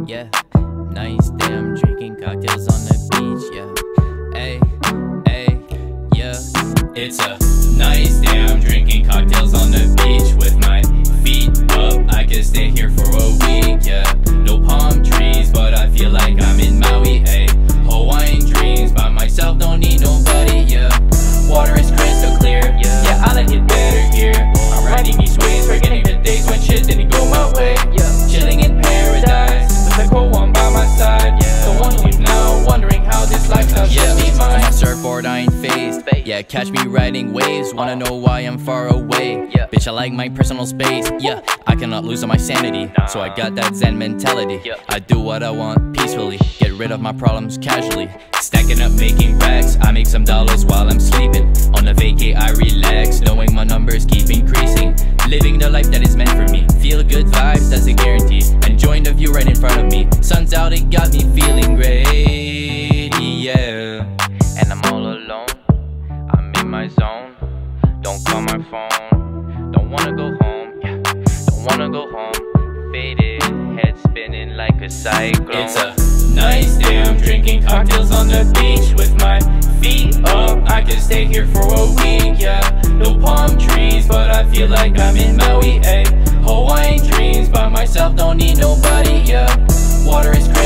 yeah. Nice day, I'm drinking cocktails on the beach, yeah. Ay, ay, yeah. It's a nice day, I'm drinking cocktails on the beach with my feet up. I could stay here for a week, yeah. No palm trees, but I feel like I'm in Maui, ay. Hawaiian dreams by myself, don't need nobody, yeah. Water is crystal clear, yeah, I like it better here. I'm riding these waves, forgetting the days when shit didn't go my way, yeah. Chilling in paradise, with a cool one by my side, yeah. Don't wanna leave now, wondering how this lifestyle should be mine. On a surfboard, I ain't phased, yeah, catch me riding waves. Wanna know why I'm far away, yeah. Bitch, I like my personal space, yeah. I cannot lose on my sanity, so I got that Zen mentality, yeah. I do what I want peacefully, get rid of my problems casually. Stacking up, making racks, I make some dollars while I'm sleeping. On a vacay, I relax, knowing my numbers keep increasing. Living the life that is meant for me, feel good vibes, that's a guarantee. Enjoying the view right in front of me, sun's out, it got me feeling great, yeah. And I'm all alone, I'm in my zone. Don't call my phone, don't wanna go home, yeah. Don't wanna go home, faded, head spinning like a cyclone. It's a nice day, I'm drinking cocktails on the beach with my feet up. I could stay here for a week, yeah. No palm trees, but I feel like I'm in Maui, ay. Hawaiian dreams by myself, don't need nobody, yeah. Water is